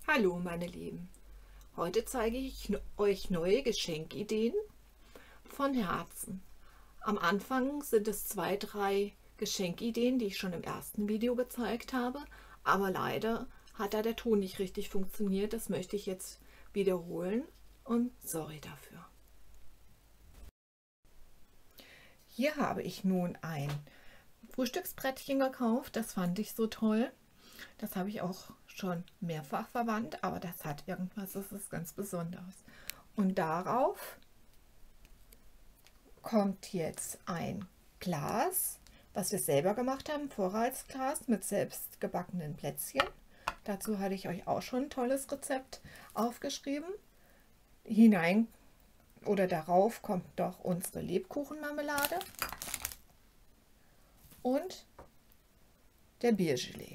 Hallo meine Lieben, heute zeige ich euch neue Geschenkideen von Herzen. Am Anfang sind es 2, 3 Geschenkideen, die ich schon im ersten Video gezeigt habe, aber leider hat da der Ton nicht richtig funktioniert, das möchte ich jetzt wiederholen und sorry dafür. Hier habe ich nun ein Frühstücksbrettchen gekauft, das fand ich so toll. Das habe ich auch schon mehrfach verwandt, aber das hat irgendwas, das ist ganz besonders. Und darauf kommt jetzt ein Glas, was wir selber gemacht haben, Vorratsglas mit selbst gebackenen Plätzchen. Dazu hatte ich euch auch schon ein tolles Rezept aufgeschrieben. Hinein oder darauf kommt doch unsere Lebkuchenmarmelade und der Biergelee.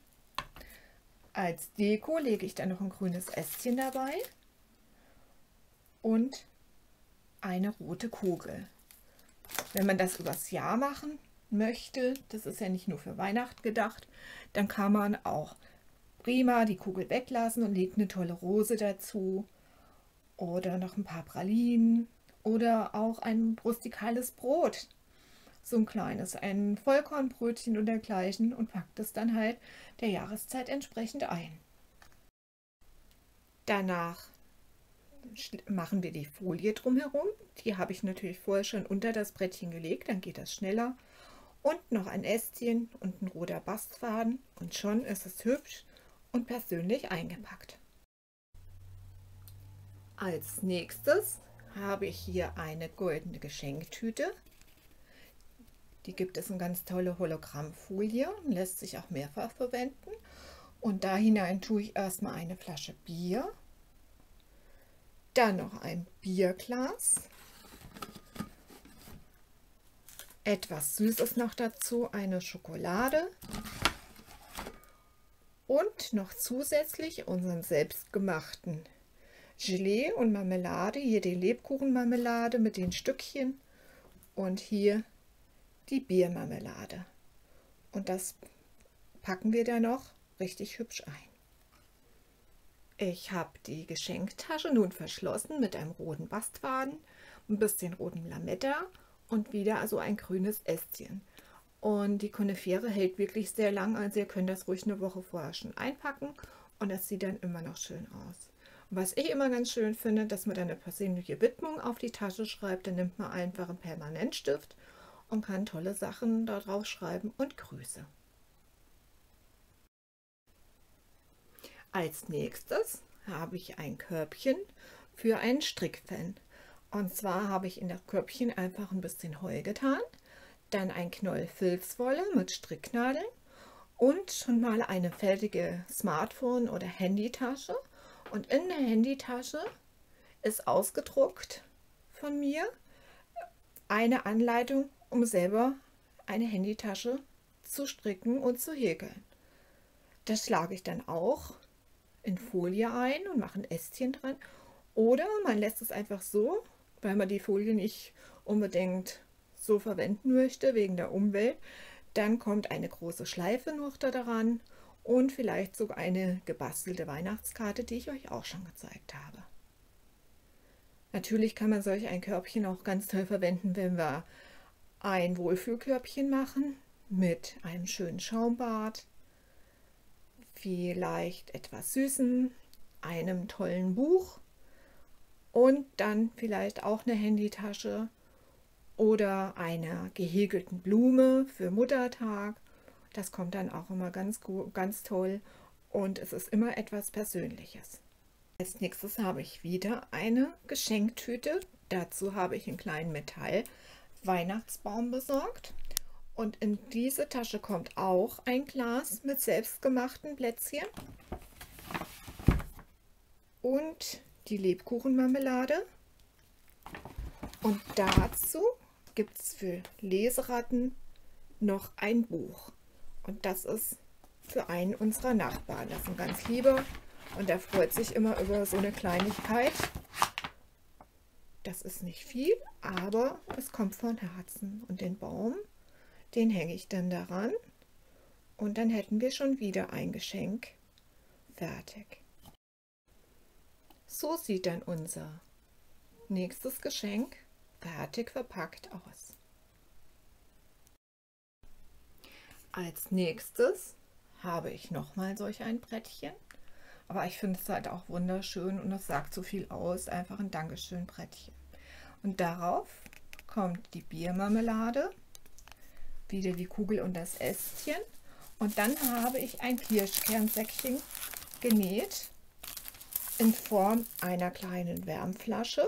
Als Deko lege ich dann noch ein grünes Ästchen dabei und eine rote Kugel. Wenn man das übers Jahr machen möchte, das ist ja nicht nur für Weihnachten gedacht, dann kann man auch prima die Kugel weglassen und legt eine tolle Rose dazu oder noch ein paar Pralinen oder auch ein rustikales Brot. So ein kleines, ein Vollkornbrötchen und dergleichen und packt es dann halt der Jahreszeit entsprechend ein. Danach machen wir die Folie drumherum. Die habe ich natürlich vorher schon unter das Brettchen gelegt, dann geht das schneller. Und noch ein Ästchen und ein roter Bastfaden und schon ist es hübsch und persönlich eingepackt. Als nächstes habe ich hier eine goldene Geschenktüte. Die gibt es in ganz tolle Hologrammfolie und lässt sich auch mehrfach verwenden. Und da hinein tue ich erstmal eine Flasche Bier, dann noch ein Bierglas, etwas Süßes noch dazu, eine Schokolade und noch zusätzlich unseren selbstgemachten Gelee und Marmelade, hier die Lebkuchenmarmelade mit den Stückchen und hier die Biermarmelade. Und das packen wir dann noch richtig hübsch ein. Ich habe die Geschenktasche nun verschlossen mit einem roten Bastfaden, ein bisschen rotem Lametta und wieder also ein grünes Ästchen. Und die Konifere hält wirklich sehr lang, also ihr könnt das ruhig eine Woche vorher schon einpacken und es sieht dann immer noch schön aus. Und was ich immer ganz schön finde, dass man dann eine persönliche Widmung auf die Tasche schreibt, dann nimmt man einfach einen Permanentstift und kann tolle Sachen da drauf schreiben und Grüße. Als nächstes habe ich ein Körbchen für einen Strickfan. Und zwar habe ich in das Körbchen einfach ein bisschen Heu getan, dann ein Knoll Filzwolle mit Stricknadeln und schon mal eine fertige Smartphone- oder Handytasche. Und in der Handytasche ist ausgedruckt von mir eine Anleitung, um selber eine Handytasche zu stricken und zu häkeln. Das schlage ich dann auch in Folie ein und mache ein Ästchen dran. Oder man lässt es einfach so, weil man die Folie nicht unbedingt so verwenden möchte, wegen der Umwelt. Dann kommt eine große Schleife noch da dran und vielleicht sogar eine gebastelte Weihnachtskarte, die ich euch auch schon gezeigt habe. Natürlich kann man solch ein Körbchen auch ganz toll verwenden, wenn wir ein Wohlfühlkörbchen machen mit einem schönen Schaumbad, vielleicht etwas Süßen, einem tollen Buch und dann vielleicht auch eine Handytasche oder einer gehäkelten Blume für Muttertag. Das kommt dann auch immer ganz gut, ganz toll und es ist immer etwas Persönliches. Als nächstes habe ich wieder eine Geschenktüte. Dazu habe ich einen kleinen Metall-Weihnachtsbaum besorgt. Und in diese Tasche kommt auch ein Glas mit selbstgemachten Plätzchen und die Lebkuchenmarmelade. Und dazu gibt es für Leseratten noch ein Buch. Und das ist für einen unserer Nachbarn. Das ist ein ganz lieber und der freut sich immer über so eine Kleinigkeit. Das ist nicht viel, aber es kommt von Herzen. Und den Baum, den hänge ich dann daran und dann hätten wir schon wieder ein Geschenk fertig. So sieht dann unser nächstes Geschenk fertig verpackt aus. Als nächstes habe ich nochmal solch ein Brettchen. Aber ich finde es halt auch wunderschön und es sagt so viel aus. Einfach ein Dankeschön-Brettchen. Und darauf kommt die Biermarmelade, wieder die Kugel und das Ästchen. Und dann habe ich ein Kirschkernsäckchen genäht in Form einer kleinen Wärmflasche.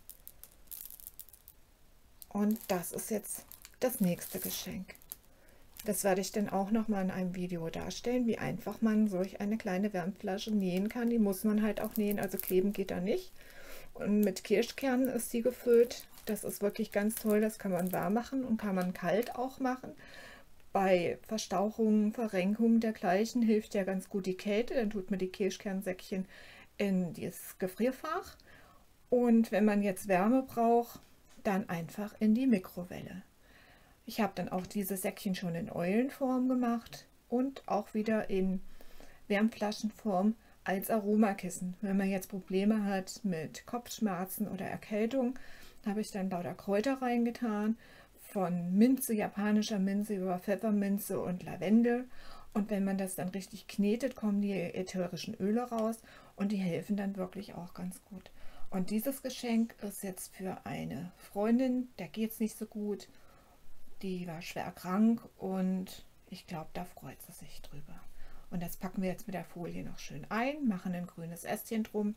Und das ist jetzt das nächste Geschenk. Das werde ich dann auch noch mal in einem Video darstellen, wie einfach man solch eine kleine Wärmflasche nähen kann. Die muss man halt auch nähen, also kleben geht da nicht. Und mit Kirschkernen ist sie gefüllt. Das ist wirklich ganz toll, das kann man warm machen und kann man kalt auch machen. Bei Verstauchungen, Verrenkungen dergleichen hilft ja ganz gut die Kälte. Dann tut man die Kirschkernsäckchen in das Gefrierfach. Und wenn man jetzt Wärme braucht, dann einfach in die Mikrowelle. Ich habe dann auch diese Säckchen schon in Eulenform gemacht und auch wieder in Wärmflaschenform als Aromakissen. Wenn man jetzt Probleme hat mit Kopfschmerzen oder Erkältung, habe ich dann lauter Kräuter reingetan, von Minze, japanischer Minze über Pfefferminze und Lavendel. Und wenn man das dann richtig knetet, kommen die ätherischen Öle raus und die helfen dann wirklich auch ganz gut. Und dieses Geschenk ist jetzt für eine Freundin, der geht es nicht so gut. Die war schwer krank und ich glaube, da freut sie sich drüber. Und das packen wir jetzt mit der Folie noch schön ein, machen ein grünes Ästchen drum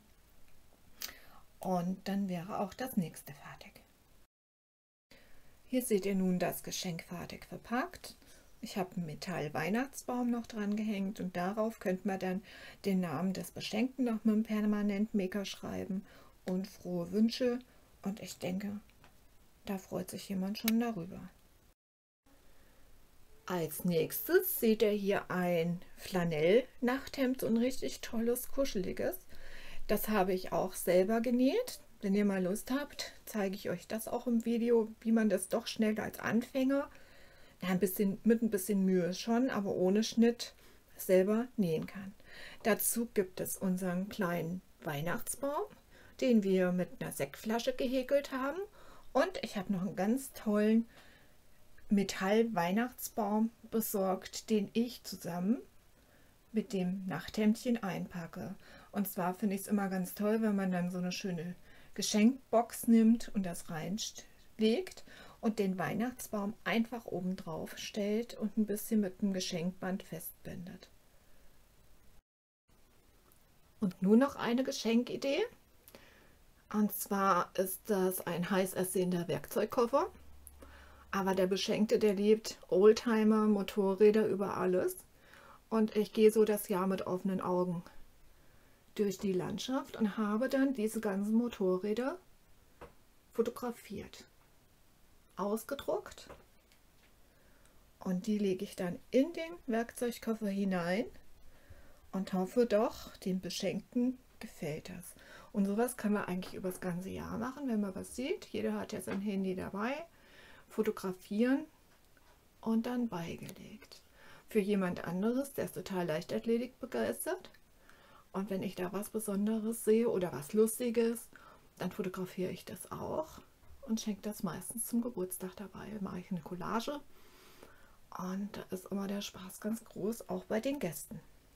und dann wäre auch das nächste fertig. Hier seht ihr nun das Geschenk fertig verpackt. Ich habe einen Metall-Weihnachtsbaum noch dran gehängt und darauf könnt man dann den Namen des Beschenkten noch mit dem Permanentmaker schreiben und frohe Wünsche. Und ich denke, da freut sich jemand schon darüber. Als nächstes seht ihr hier ein Flanell-Nachthemd, so ein richtig tolles, kuscheliges. Das habe ich auch selber genäht. Wenn ihr mal Lust habt, zeige ich euch das auch im Video, wie man das doch schnell als Anfänger, mit ein bisschen Mühe schon, aber ohne Schnitt, selber nähen kann. Dazu gibt es unseren kleinen Weihnachtsbaum, den wir mit einer Sektflasche gehäkelt haben. Und ich habe noch einen ganz tollen Metall-Weihnachtsbaum besorgt, den ich zusammen mit dem Nachthemdchen einpacke. Und zwar finde ich es immer ganz toll, wenn man dann so eine schöne Geschenkbox nimmt und das reinlegt und den Weihnachtsbaum einfach oben drauf stellt und ein bisschen mit dem Geschenkband festbindet. Und nun noch eine Geschenkidee. Und zwar ist das ein heiß ersehender Werkzeugkoffer. Aber der Beschenkte, der liebt Oldtimer, Motorräder über alles. Und ich gehe so das Jahr mit offenen Augen durch die Landschaft und habe dann diese ganzen Motorräder fotografiert, ausgedruckt. Und die lege ich dann in den Werkzeugkoffer hinein und hoffe doch, dem Beschenkten gefällt das. Und sowas kann man eigentlich über das ganze Jahr machen, wenn man was sieht. Jeder hat ja sein Handy dabei. Fotografieren und dann beigelegt. Für jemand anderes, der ist total Leichtathletik begeistert. Und wenn ich da was Besonderes sehe oder was Lustiges, dann fotografiere ich das auch und schenke das meistens zum Geburtstag dabei. Mache ich eine Collage und da ist immer der Spaß ganz groß, auch bei den Gästen.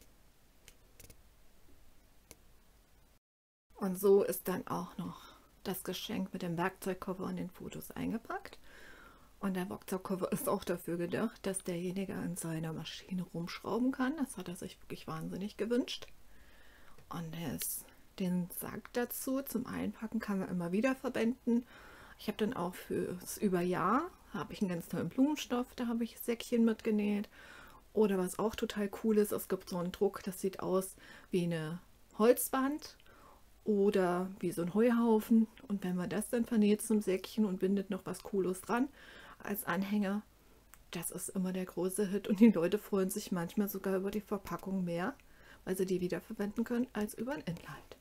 Und so ist dann auch noch das Geschenk mit dem Werkzeugkoffer und den Fotos eingepackt. Und der Werkzeugkoffer ist auch dafür gedacht, dass derjenige an seiner Maschine rumschrauben kann. Das hat er sich wirklich wahnsinnig gewünscht. Und den Sack dazu zum Einpacken kann man immer wieder verwenden. Ich habe dann auch fürs Überjahr habe ich einen ganz tollen Blumenstoff, da habe ich Säckchen mitgenäht. Oder was auch total cool ist, es gibt so einen Druck, das sieht aus wie eine Holzwand oder wie so ein Heuhaufen. Und wenn man das dann vernäht zum Säckchen und bindet noch was Cooles dran als Anhänger, das ist immer der große Hit und die Leute freuen sich manchmal sogar über die Verpackung mehr, weil sie die wiederverwenden können, als über ein Inlight.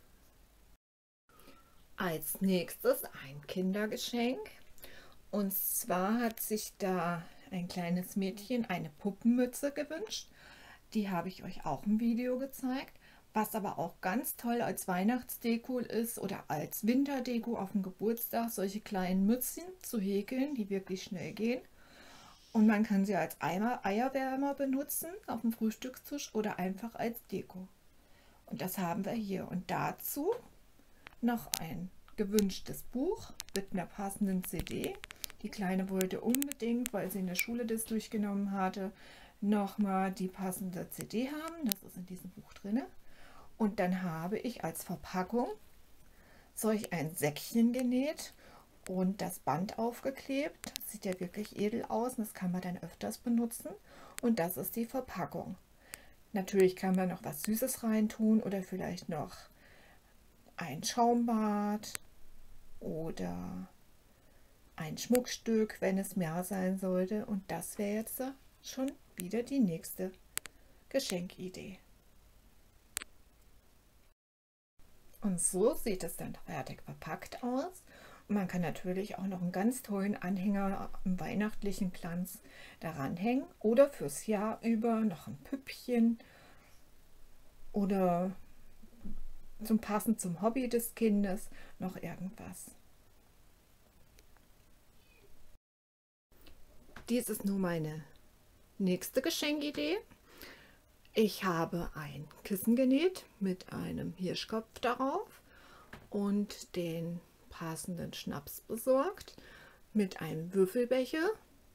Als nächstes ein Kindergeschenk. Und zwar hat sich da ein kleines Mädchen eine Puppenmütze gewünscht. Die habe ich euch auch im Video gezeigt. Was aber auch ganz toll als Weihnachtsdeko ist oder als Winterdeko auf dem Geburtstag, solche kleinen Mützchen zu häkeln, die wirklich schnell gehen. Und man kann sie als Eierwärmer benutzen auf dem Frühstückstisch oder einfach als Deko. Und das haben wir hier. Und dazu noch ein gewünschtes Buch mit einer passenden CD. Die Kleine wollte unbedingt, weil sie in der Schule das durchgenommen hatte, nochmal die passende CD haben. Das ist in diesem Buch drin. Und dann habe ich als Verpackung solch ein Säckchen genäht und das Band aufgeklebt. Das sieht ja wirklich edel aus und das kann man dann öfters benutzen. Und das ist die Verpackung. Natürlich kann man noch was Süßes reintun oder vielleicht noch ein Schaumbad oder ein Schmuckstück, wenn es mehr sein sollte. Und das wäre jetzt schon wieder die nächste Geschenkidee. Und so sieht es dann fertig verpackt aus. Und man kann natürlich auch noch einen ganz tollen Anhänger im weihnachtlichen Glanz daran hängen oder fürs Jahr über noch ein Püppchen oder passend zum Hobby des Kindes noch irgendwas. Dies ist nun meine nächste Geschenkidee. Ich habe ein Kissen genäht mit einem Hirschkopf darauf und den passenden Schnaps besorgt mit einem Würfelbecher.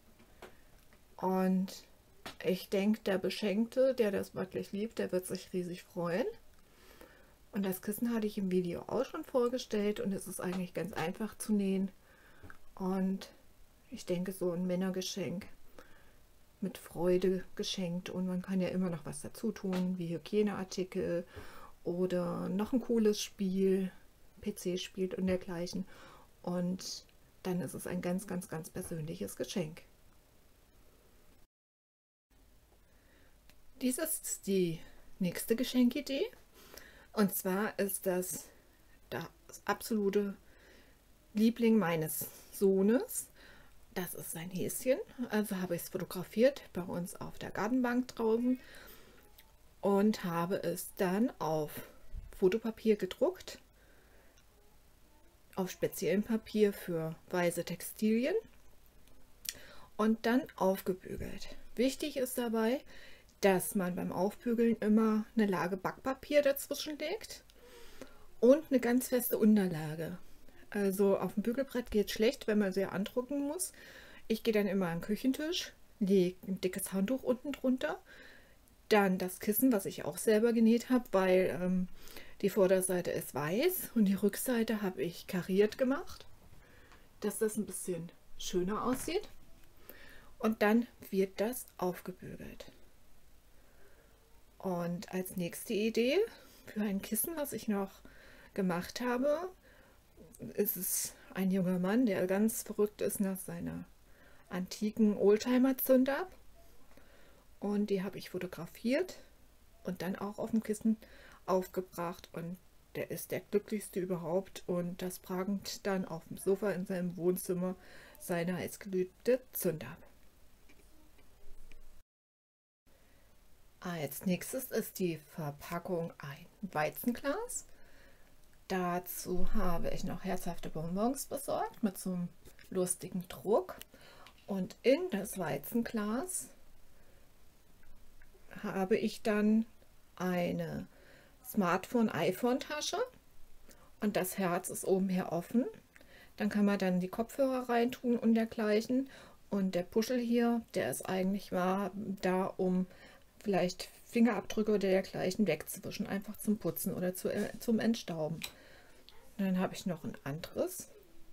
Und ich denke, der Beschenkte, der das wirklich liebt, der wird sich riesig freuen. Und das Kissen hatte ich im Video auch schon vorgestellt und es ist eigentlich ganz einfach zu nähen. Und ich denke, so ein Männergeschenk mit Freude geschenkt, und man kann ja immer noch was dazu tun, wie Hygieneartikel oder noch ein cooles Spiel, PC-Spiel und dergleichen. Und dann ist es ein ganz, ganz, ganz persönliches Geschenk. Dies ist die nächste Geschenkidee. Und zwar ist das absolute Liebling meines Sohnes. Das ist sein Häschen. Also habe ich es fotografiert bei uns auf der Gartenbank draußen und habe es dann auf Fotopapier gedruckt, auf speziellem Papier für weiße Textilien und dann aufgebügelt. Wichtig ist dabei, dass man beim Aufbügeln immer eine Lage Backpapier dazwischen legt und eine ganz feste Unterlage. Also auf dem Bügelbrett geht es schlecht, wenn man sehr andrucken muss. Ich gehe dann immer an den Küchentisch, lege ein dickes Handtuch unten drunter, dann das Kissen, was ich auch selber genäht habe, weil die Vorderseite ist weiß und die Rückseite habe ich kariert gemacht, dass das ein bisschen schöner aussieht. Und dann wird das aufgebügelt. Und als nächste Idee für ein Kissen, was ich noch gemacht habe, ist es ein junger Mann, der ganz verrückt ist nach seiner antiken Oldtimer-Zünder. Und die habe ich fotografiert und dann auch auf dem Kissen aufgebracht. Und der ist der glücklichste überhaupt. Und das prangt dann auf dem Sofa in seinem Wohnzimmer seine heißgeliebte Zünder. Als nächstes ist die Verpackung ein Weizenglas. Dazu habe ich noch herzhafte Bonbons besorgt mit so einem lustigen Druck. Und in das Weizenglas habe ich dann eine Smartphone-iPhone-Tasche und das Herz ist oben her offen. Dann kann man dann die Kopfhörer reintun und dergleichen. Und der Puschel hier, der ist eigentlich da, um vielleicht Fingerabdrücke oder dergleichen wegzuwischen, einfach zum Putzen oder zum Entstauben. Dann habe ich noch ein anderes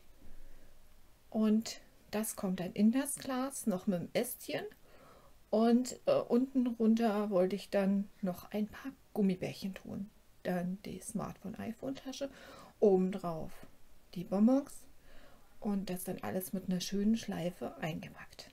und das kommt dann in das Glas, noch mit dem Ästchen, und unten runter wollte ich dann noch ein paar Gummibärchen tun. Dann die Smartphone-iPhone-Tasche, obendrauf die Bonbons und das dann alles mit einer schönen Schleife eingepackt.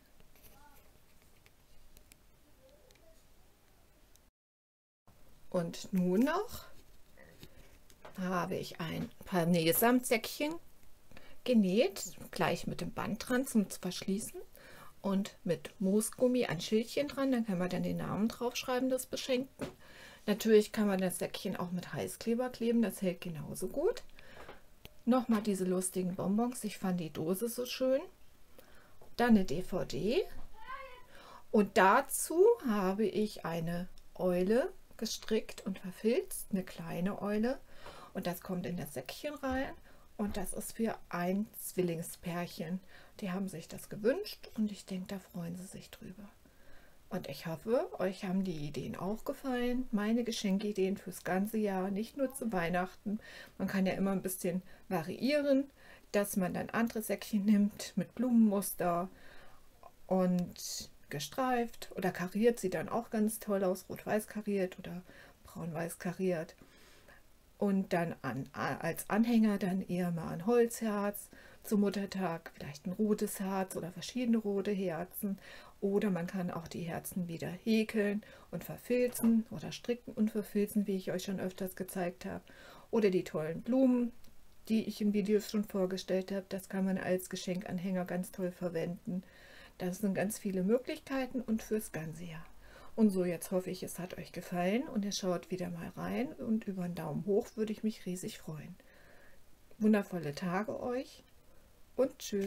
Und nun noch habe ich ein paar Nähsamtsäckchen genäht, gleich mit dem Band dran zum Verschließen und mit Moosgummi ein Schildchen dran, dann kann man dann den Namen draufschreiben des Beschenkten. Natürlich kann man das Säckchen auch mit Heißkleber kleben, das hält genauso gut. Nochmal diese lustigen Bonbons, ich fand die Dose so schön. Dann eine DVD und dazu habe ich eine Eule gestrickt und verfilzt, eine kleine Eule, und das kommt in das Säckchen rein und das ist für ein Zwillingspärchen. Die haben sich das gewünscht und ich denke, da freuen sie sich drüber. Und ich hoffe, euch haben die Ideen auch gefallen. Meine Geschenkideen fürs ganze Jahr, nicht nur zu Weihnachten. Man kann ja immer ein bisschen variieren, dass man dann andere Säckchen nimmt mit Blumenmuster und gestreift oder kariert, sieht dann auch ganz toll aus, rot-weiß kariert oder braun-weiß kariert. Und dann als Anhänger dann eher mal ein Holzherz zum Muttertag, vielleicht ein rotes Herz oder verschiedene rote Herzen. Oder man kann auch die Herzen wieder häkeln und verfilzen oder stricken und verfilzen, wie ich euch schon öfters gezeigt habe. Oder die tollen Blumen, die ich in Videos schon vorgestellt habe, das kann man als Geschenkanhänger ganz toll verwenden. Das sind ganz viele Möglichkeiten und fürs ganze Jahr. Und so, jetzt hoffe ich, es hat euch gefallen und ihr schaut wieder mal rein und über einen Daumen hoch würde ich mich riesig freuen. Wundervolle Tage euch und tschüss.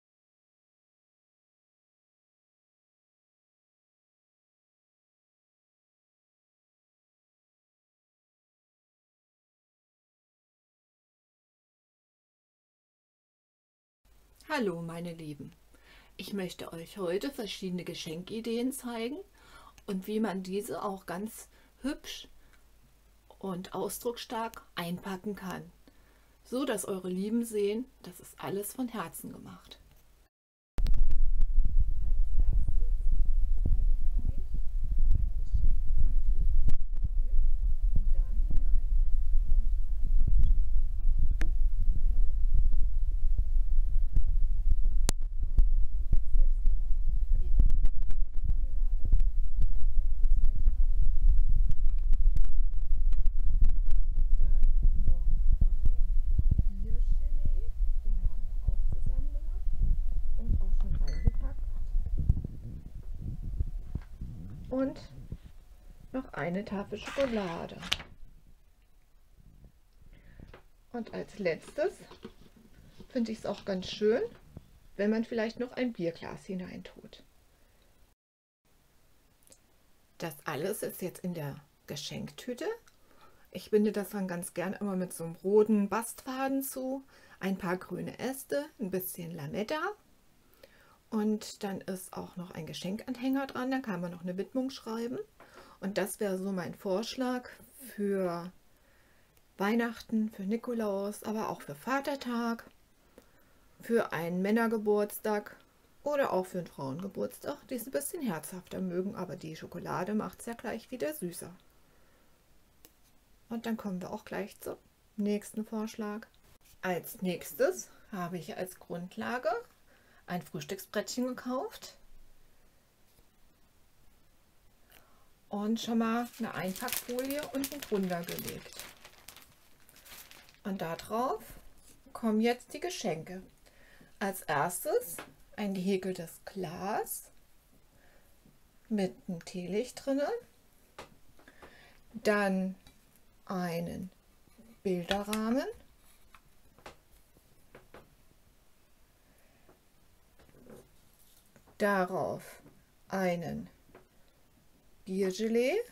Hallo meine Lieben, ich möchte euch heute verschiedene Geschenkideen zeigen und wie man diese auch ganz hübsch und ausdrucksstark einpacken kann, so dass eure Lieben sehen, das ist alles von Herzen gemacht. Und noch eine Tafel Schokolade. Und als letztes finde ich es auch ganz schön, wenn man vielleicht noch ein Bierglas hineintut. Das alles ist jetzt in der Geschenktüte. Ich binde das dann ganz gern immer mit so einem roten Bastfaden zu, ein paar grüne Äste, ein bisschen Lametta und dann ist auch noch ein Geschenkanhänger dran, da kann man noch eine Widmung schreiben. Und das wäre so mein Vorschlag für Weihnachten, für Nikolaus, aber auch für Vatertag, für einen Männergeburtstag oder auch für einen Frauengeburtstag, die es ein bisschen herzhafter mögen, aber die Schokolade macht es ja gleich wieder süßer. Und dann kommen wir auch gleich zum nächsten Vorschlag. Als nächstes habe ich als Grundlage ein Frühstücksbrettchen gekauft und schon mal eine Einpackfolie unten drunter gelegt. Und darauf kommen jetzt die Geschenke. Als erstes ein gehäkeltes Glas mit einem Teelicht drinnen, dann einen Bilderrahmen, darauf einen Biergelee.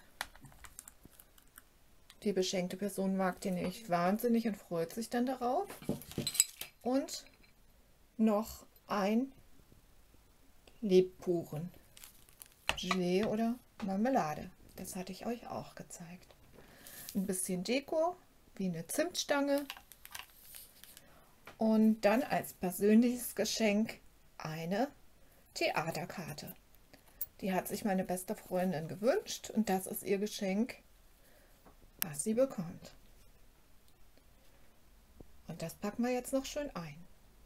Die beschenkte Person mag den nicht wahnsinnig und freut sich dann darauf. Und noch ein Lebkuchen, Gelee oder Marmelade. Das hatte ich euch auch gezeigt. Ein bisschen Deko, wie eine Zimtstange. Und dann als persönliches Geschenk eine Theaterkarte. Die hat sich meine beste Freundin gewünscht und das ist ihr Geschenk, was sie bekommt. Und das packen wir jetzt noch schön ein.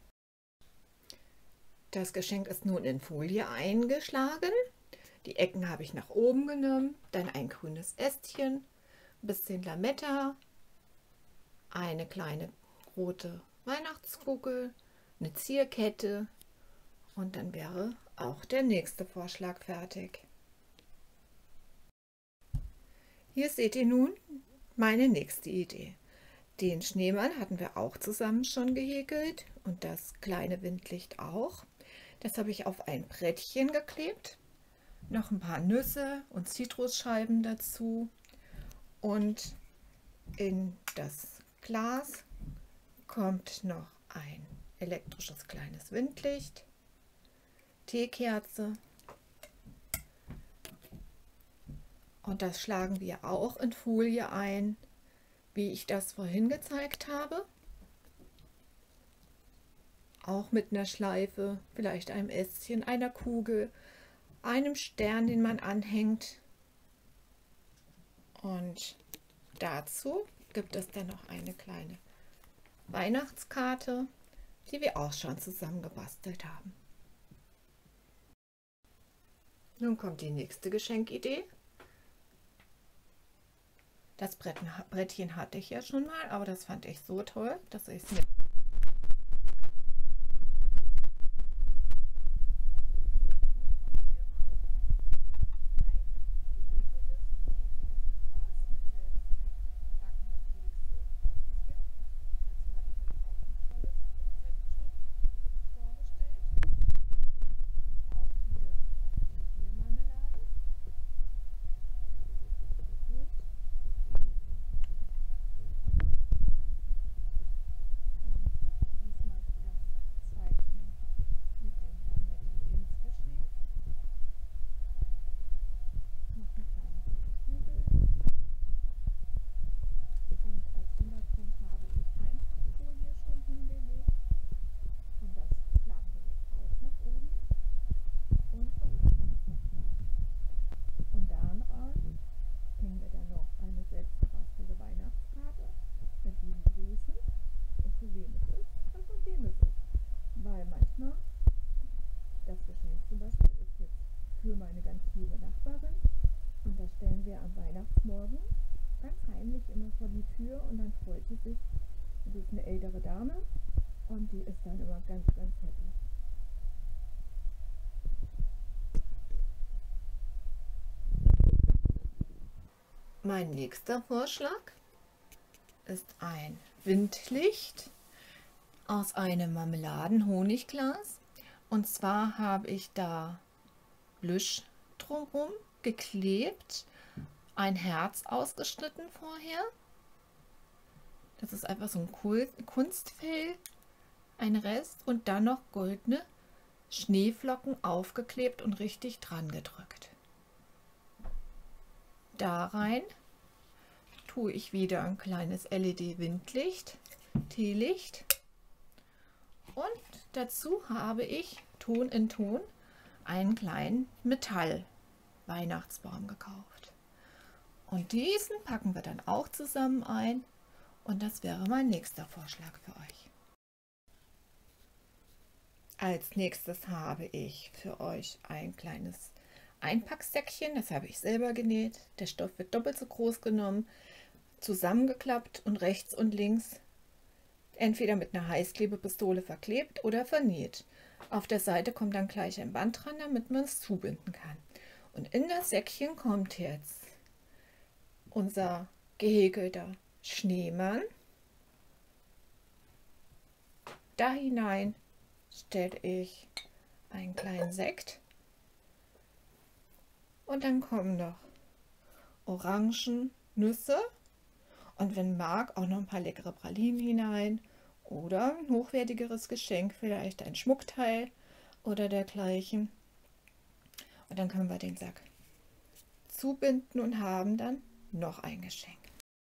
Das Geschenk ist nun in Folie eingeschlagen. Die Ecken habe ich nach oben genommen, dann ein grünes Ästchen, ein bisschen Lametta, eine kleine rote Weihnachtskugel, eine Zierkette und dann wäre auch der nächste Vorschlag fertig. Hier seht ihr nun meine nächste Idee. Den Schneemann hatten wir auch zusammen schon gehäkelt und das kleine Windlicht auch. Das habe ich auf ein Brettchen geklebt. Noch ein paar Nüsse und Zitrusscheiben dazu. Und in das Glas kommt noch ein elektrisches kleines Windlicht, Teekerze. Und das schlagen wir auch in Folie ein, wie ich das vorhin gezeigt habe. Auch mit einer Schleife, vielleicht einem Ästchen, einer Kugel, einem Stern, den man anhängt. Und dazu gibt es dann noch eine kleine Weihnachtskarte, die wir auch schon zusammen gebastelt haben. Nun kommt die nächste Geschenkidee. Das Brettchen hatte ich ja schon mal, aber das fand ich so toll, dass ich es mir für meine ganz liebe Nachbarin und das stellen wir am Weihnachtsmorgen ganz heimlich immer vor die Tür und dann freut sie sich. Das ist eine ältere Dame und die ist dann immer ganz, ganz happy. Mein nächster Vorschlag ist ein Windlicht aus einem Marmeladen-Honigglas. Und zwar habe ich da Plüsch drumherum geklebt, ein Herz ausgeschnitten vorher. Das ist einfach so ein Kunstfell, ein Rest und dann noch goldene Schneeflocken aufgeklebt und richtig dran gedrückt. Da rein tue ich wieder ein kleines LED-Windlicht, Teelicht und dazu habe ich Ton in Ton einen kleinen Metall-Weihnachtsbaum gekauft. Und diesen packen wir dann auch zusammen ein und das wäre mein nächster Vorschlag für euch. Als nächstes habe ich für euch ein kleines Einpacksäckchen, das habe ich selber genäht. Der Stoff wird doppelt so groß genommen, zusammengeklappt und rechts und links entweder mit einer Heißklebepistole verklebt oder vernäht. Auf der Seite kommt dann gleich ein Band dran, damit man es zubinden kann. Und in das Säckchen kommt jetzt unser gehäkelter Schneemann. Da hinein stelle ich einen kleinen Sekt. Und dann kommen noch Orangen, Nüsse und wenn mag auch noch ein paar leckere Pralinen hinein oder ein hochwertigeres Geschenk, vielleicht ein Schmuckteil oder dergleichen. Und dann können wir den Sack zubinden und haben dann noch ein Geschenk.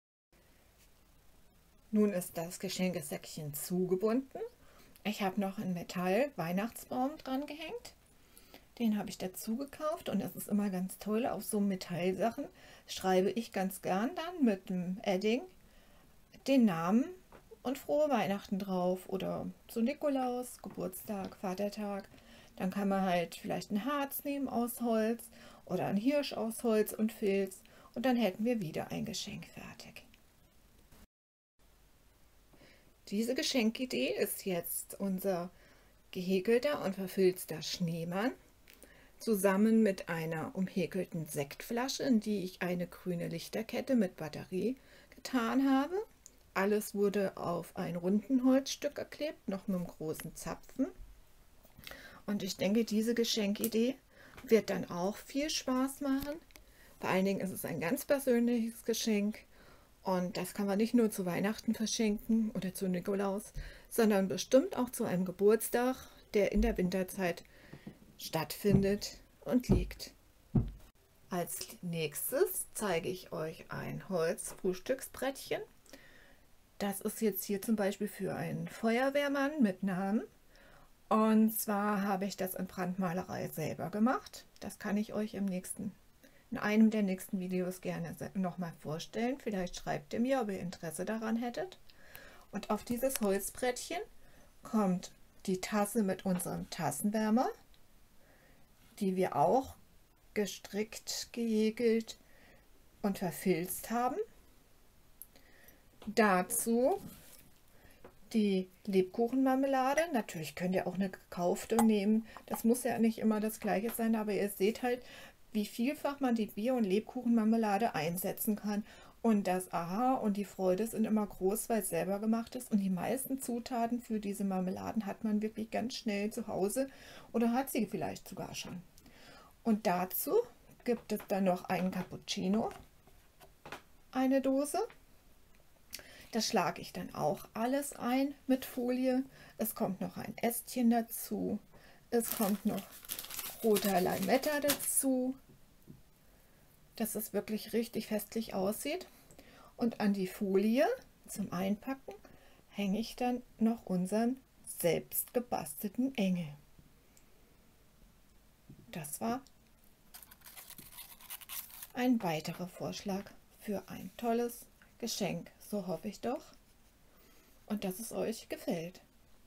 Nun ist das Geschenkesäckchen zugebunden. Ich habe noch einen Metall-Weihnachtsbaum dran gehängt. Den habe ich dazu gekauft und es ist immer ganz toll, auf so Metallsachen schreibe ich ganz gern dann mit dem Edding den Namen und frohe Weihnachten drauf oder zu Nikolaus, Geburtstag, Vatertag. Dann kann man halt vielleicht ein Harz nehmen aus Holz oder ein Hirsch aus Holz und Filz und dann hätten wir wieder ein Geschenk fertig. Diese Geschenkidee ist jetzt unser gehäkelter und verfilzter Schneemann. zusammen mit einer umhäkelten Sektflasche, in die ich eine grüne Lichterkette mit Batterie getan habe. Alles wurde auf ein runden Holzstück geklebt, noch mit einem großen Zapfen. Und ich denke, diese Geschenkidee wird dann auch viel Spaß machen. Vor allen Dingen ist es ein ganz persönliches Geschenk. Und das kann man nicht nur zu Weihnachten verschenken oder zu Nikolaus, sondern bestimmt auch zu einem Geburtstag, der in der Winterzeit stattfindet und liegt. Als nächstes zeige ich euch ein Holzfrühstücksbrettchen. Das ist jetzt hier zum Beispiel für einen Feuerwehrmann mit Namen. Und zwar habe ich das in Brandmalerei selber gemacht. Das kann ich euch in einem der nächsten Videos gerne nochmal vorstellen. Vielleicht schreibt ihr mir, ob ihr Interesse daran hättet. Und auf dieses Holzbrettchen kommt die Tasse mit unserem Tassenwärmer, die wir auch gestrickt, gehäkelt und verfilzt haben. Dazu die Lebkuchenmarmelade. Natürlich könnt ihr auch eine gekaufte nehmen. Das muss ja nicht immer das gleiche sein, aber ihr seht halt, wie vielfach man die Bier- und Lebkuchenmarmelade einsetzen kann. Und das Aha und die Freude sind immer groß, weil es selber gemacht ist. Und die meisten Zutaten für diese Marmeladen hat man wirklich ganz schnell zu Hause oder hat sie vielleicht sogar schon. Und dazu gibt es dann noch einen Cappuccino, eine Dose. Das schlage ich dann auch alles ein mit Folie. Es kommt noch ein Ästchen dazu. Es kommt noch roter Lametta dazu, dass es wirklich richtig festlich aussieht. Und an die Folie zum Einpacken hänge ich dann noch unseren selbst gebastelten Engel. Das war ein weiterer Vorschlag für ein tolles Geschenk. So hoffe ich doch. Und dass es euch gefällt.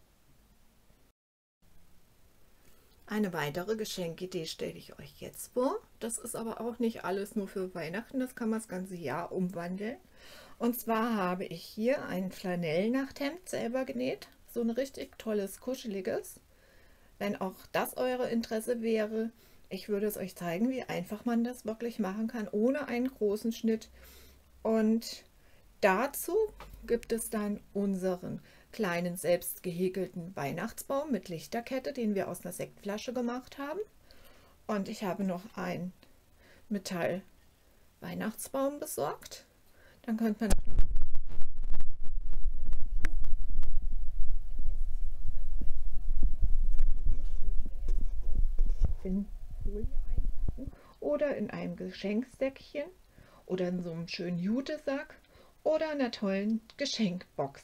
Eine weitere Geschenkidee stelle ich euch jetzt vor. Das ist aber auch nicht alles nur für Weihnachten, das kann man das ganze Jahr umwandeln. Und zwar habe ich hier ein Flanellnachthemd selber genäht. So ein richtig tolles, kuscheliges. Wenn auch das eure Interesse wäre, ich würde es euch zeigen, wie einfach man das wirklich machen kann, ohne einen großen Schnitt. Und dazu gibt es dann unseren kleinen selbst gehäkelten Weihnachtsbaum mit Lichterkette, den wir aus einer Sektflasche gemacht haben. Und ich habe noch einen Metall Weihnachtsbaum besorgt. Dann könnte man in Folie einpacken oder in einem Geschenksäckchen oder in so einem schönen Jutesack oder einer tollen Geschenkbox.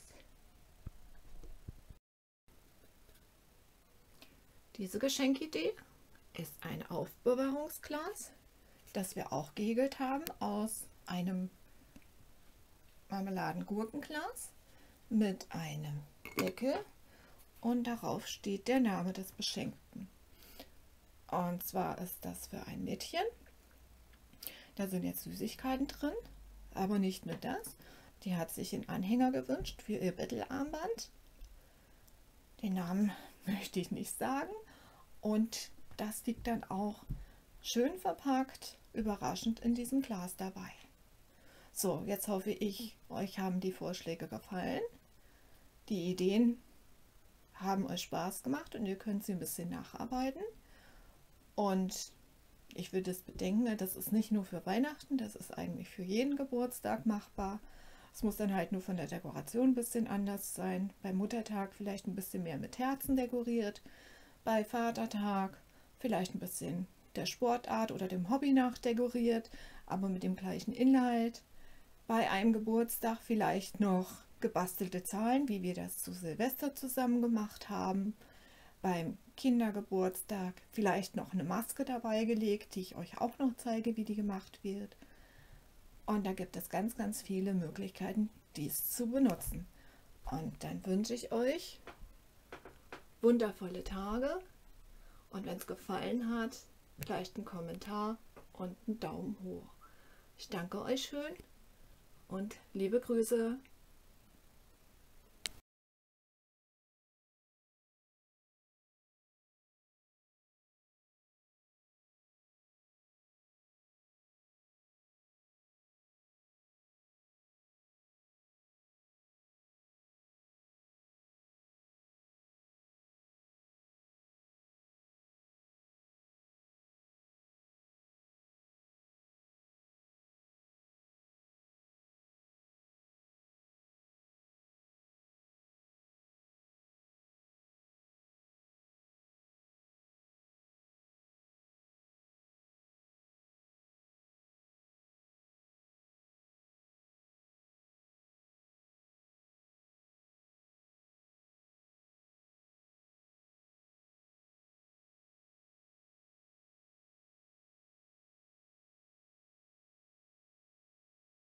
Diese Geschenkidee ist ein Aufbewahrungsglas, das wir auch gehäkelt haben aus einem Marmeladengurkenglas mit einem Deckel und darauf steht der Name des Beschenkten. Und zwar ist das für ein Mädchen. Da sind jetzt Süßigkeiten drin, aber nicht nur das. Die hat sich einen Anhänger gewünscht für ihr Bettelarmband. Den Namen möchte ich nicht sagen. Und das liegt dann auch schön verpackt, überraschend in diesem Glas dabei. So, jetzt hoffe ich, euch haben die Vorschläge gefallen. Die Ideen haben euch Spaß gemacht und ihr könnt sie ein bisschen nacharbeiten. Und ich würde es bedenken, das ist nicht nur für Weihnachten, das ist eigentlich für jeden Geburtstag machbar. Es muss dann halt nur von der Dekoration ein bisschen anders sein. Beim Muttertag vielleicht ein bisschen mehr mit Herzen dekoriert. Bei Vatertag vielleicht ein bisschen der Sportart oder dem Hobby nach dekoriert, aber mit dem gleichen Inhalt. Bei einem Geburtstag vielleicht noch gebastelte Zahlen, wie wir das zu Silvester zusammen gemacht haben. Beim Kindergeburtstag vielleicht noch eine Maske dabei gelegt, die ich euch auch noch zeige, wie die gemacht wird. Und da gibt es ganz, ganz viele Möglichkeiten, dies zu benutzen. Und dann wünsche ich euch wundervolle Tage und wenn es gefallen hat, vielleicht einen Kommentar und einen Daumen hoch. Ich danke euch schön und liebe Grüße.